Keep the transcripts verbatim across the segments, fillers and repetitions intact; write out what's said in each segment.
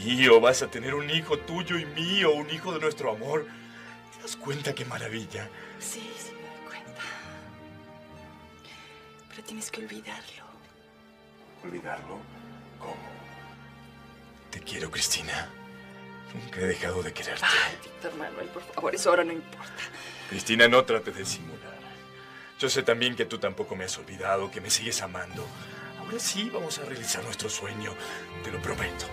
mío, vas a tener un hijo tuyo y mío, un hijo de nuestro amor. ¿Te das cuenta qué maravilla? Sí, sí me doy cuenta. Pero tienes que olvidarlo. ¿Olvidarlo? ¿Cómo? Te quiero, Cristina. Nunca he dejado de quererte. Ay, Víctor Manuel, por favor, eso ahora no importa. Cristina, no trates de simular. Yo sé también que tú tampoco me has olvidado, que me sigues amando. Ahora sí vamos a realizar nuestro sueño, te lo prometo.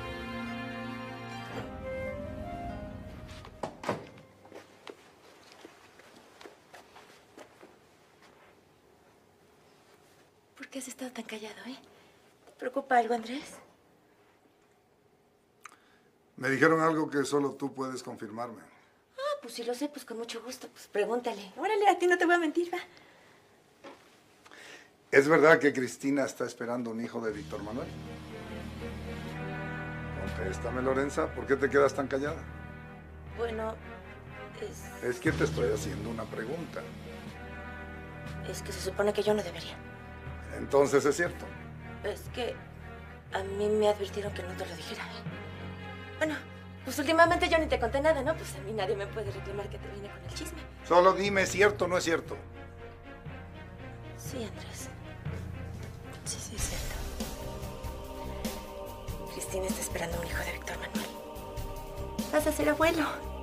¿Por qué has estado tan callado, eh? ¿Te preocupa algo, Andrés? Me dijeron algo que solo tú puedes confirmarme. Ah, pues si lo sé, pues con mucho gusto. Pues pregúntale. Órale, a ti no te voy a mentir, va. ¿Es verdad que Cristina está esperando un hijo de Víctor Manuel? Contéstame, Lorenza, ¿por qué te quedas tan callada? Bueno, es... Es que te estoy haciendo una pregunta. Es que se supone que yo no debería. Entonces es cierto. Es que a mí me advirtieron que no te lo dijera, ¿eh? Bueno, pues últimamente yo ni te conté nada, ¿no? Pues a mí nadie me puede reclamar que te vine con el chisme. Solo dime, ¿es cierto o no es cierto? Sí, Andrés. Sí, sí, es cierto. Cristina está esperando un hijo de Víctor Manuel. Vas a ser abuelo.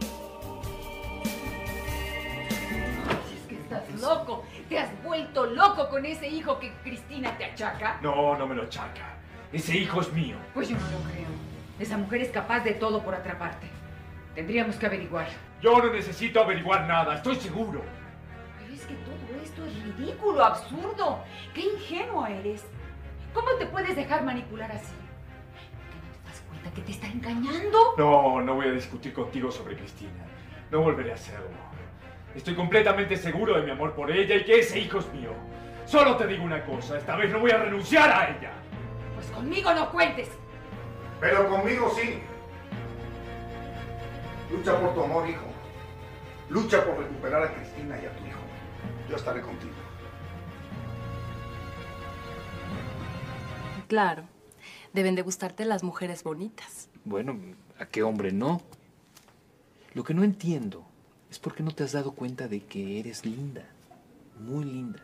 Es que estás loco. Te has vuelto loco con ese hijo que Cristina te achaca. No, no me lo achaca. Ese hijo es mío. Pues yo no lo creo. Esa mujer es capaz de todo por atraparte. Tendríamos que averiguar. Yo no necesito averiguar nada, estoy seguro. Pero es que todo esto es ridículo, absurdo. ¡Qué ingenuo eres! ¿Cómo te puedes dejar manipular así? ¿Que no te das cuenta que te está engañando? No, no voy a discutir contigo sobre Cristina. No volveré a hacerlo. Estoy completamente seguro de mi amor por ella y que ese hijo es mío. Solo te digo una cosa, esta vez no voy a renunciar a ella. Pues conmigo no cuentes. Pero conmigo sí. Lucha por tu amor, hijo. Lucha por recuperar a Cristina y a tu hijo. Yo estaré contigo. Claro. Deben de gustarte las mujeres bonitas. Bueno, ¿a qué hombre no? Lo que no entiendo es por qué no te has dado cuenta de que eres linda. Muy linda.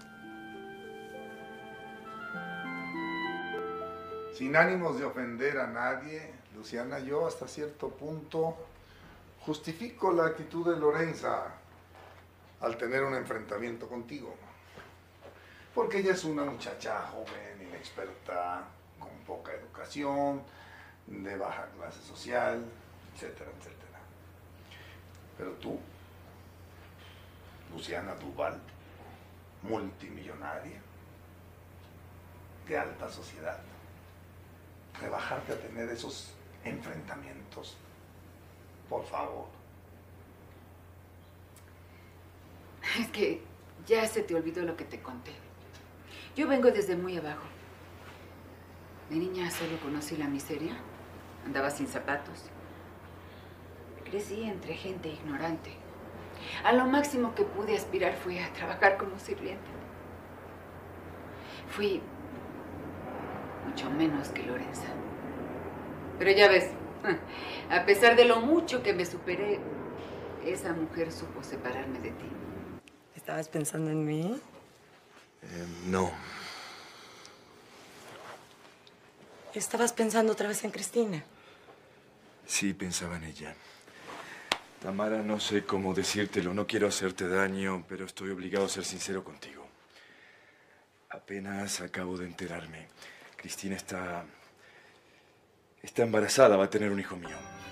Sin ánimos de ofender a nadie, Luciana, yo hasta cierto punto justifico la actitud de Lorenza al tener un enfrentamiento contigo. Porque ella es una muchacha joven, inexperta, con poca educación, de baja clase social, etcétera, etcétera. Pero tú, Luciana Duval, multimillonaria, de alta sociedad, rebajarte a tener esos enfrentamientos, por favor. Es que ya se te olvidó lo que te conté. Yo vengo desde muy abajo. De niña solo conocí la miseria. Andaba sin zapatos. Crecí entre gente ignorante. A lo máximo que pude aspirar fue a trabajar como sirviente. Fui mucho menos que Lorenza. Pero ya ves, a pesar de lo mucho que me superé, esa mujer supo separarme de ti. ¿Estabas pensando en mí? Eh, no. ¿Estabas pensando otra vez en Cristina? Sí, pensaba en ella. Tamara, no sé cómo decírtelo, no quiero hacerte daño, pero estoy obligado a ser sincero contigo. Apenas acabo de enterarme. Cristina está... está embarazada, va a tener un hijo mío.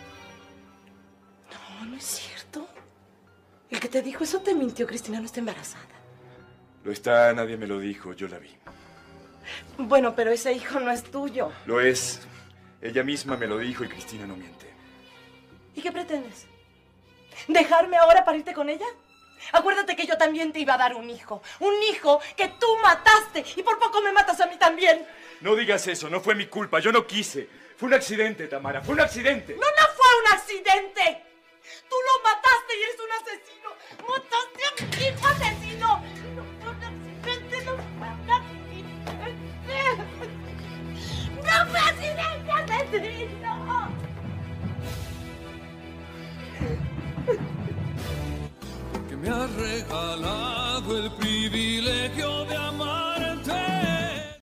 No, no es cierto. El que te dijo eso te mintió. Cristina no está embarazada. Lo está, nadie me lo dijo, yo la vi. Bueno, pero ese hijo no es tuyo. Lo es. Ella misma me lo dijo y Cristina no miente. ¿Y qué pretendes? ¿Dejarme ahora para irte con ella? Acuérdate que yo también te iba a dar un hijo. Un hijo que tú mataste y por poco me matas a mí también. No digas eso, no fue mi culpa, yo no quise. Fue un accidente, Tamara, fue un accidente. No, no fue un accidente. Tú lo mataste y eres un asesino. Mataste a mi hijo asesino. No fue un accidente, no fue un accidente. No fue accidente, asesino. me has regalado el privilegio de amar.